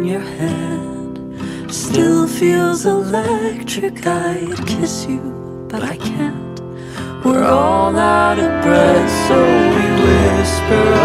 your hand still feels electric. I'd kiss you, but I can't. We're all out of breath, so we whisper